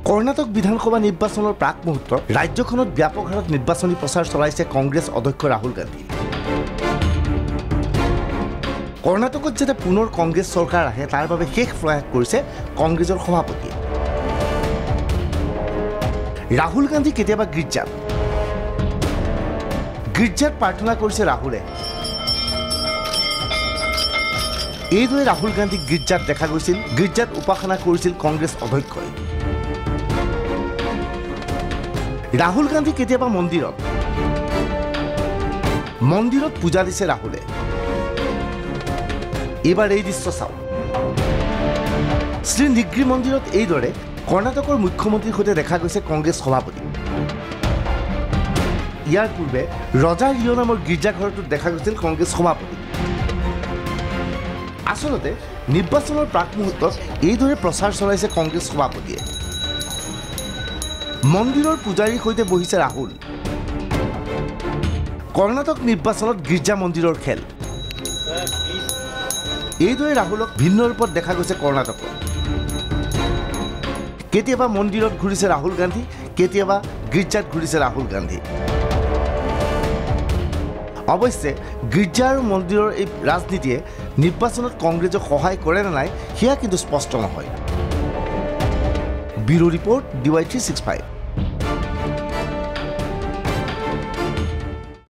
কৰ্ণাটক বিধানসভা নিৰ্বাচনৰ প্ৰাক মুহূৰ্তত ৰাজ্যখনত ব্যাপক হাৰত নিৰ্বাচনী প্ৰচাৰ চলাইছে কংগ্ৰেছ অধ্যক্ষ ৰাহুল গান্ধী। কৰ্ণাটকত যাতে পুনৰ কংগ্ৰেছ চৰকাৰ আহে তাৰ বাবে শেষ প্ৰয়াস কৰিছে কংগ্ৰেছৰ সভাপতিয়ে। ৰাহুল গান্ধী কেতিয়াবা গীৰ্জাত প্ৰাৰ্থনা কৰিছে ৰাহুলে। এইদৰে ৰাহুল গান্ধীক গীৰ্জাত দেখা গৈছিল, গীৰ্জাত উপাসনা কৰিছিল কংগ্ৰেছ অধ্যক্ষই। ৰাহুল গান্ধী কেতিয়াবা মন্দিৰত পূজা দিছে ৰাহুলে। এইবাৰ এই দৃশ্য চাওক। শ্ৰী নিগ্ৰী মন্দিৰত এইদৰে কৰ্ণাটকৰ মুখ্যমন্ত্ৰীৰ সৈতে দেখা গৈছে কংগ্ৰেছ সভাপতি। ইয়াৰ পূৰ্বে ৰজা ৰিঅ নামৰ গীৰ্জাঘৰটোত দেখা গৈছিল কংগ্ৰেছ সভাপতি। আচলতে নিৰ্বাচনৰ প্ৰাক মুহূৰ্তত এইদৰে প্ৰচাৰ চলাইছে কংগ্ৰেছ সভাপতিয়ে। মন্দিৰৰ পূজাৰীৰ সৈতে বহিছে ৰাহুল। কৰ্ণাটক নিৰ্বাচনত গীৰ্জা মন্দিৰৰ খেল। এইদৰে ৰাহুলক ভিন্ন ৰূপত দেখা গৈছে কৰ্ণাটকত। কেতিয়াবা মন্দিৰত ঘূৰিছে ৰাহুল গান্ধী, কেতিয়াবা গীৰ্জাত ঘূৰিছে ৰাহুল গান্ধী। অৱশ্যে গীৰ্জা আৰু মন্দিৰৰ এই ৰাজনীতিয়ে নিৰ্বাচনত কংগ্ৰেছক সহায় কৰে নে নাই সেয়া কিন্তু স্পষ্ট নহয়। Bureau report DY365।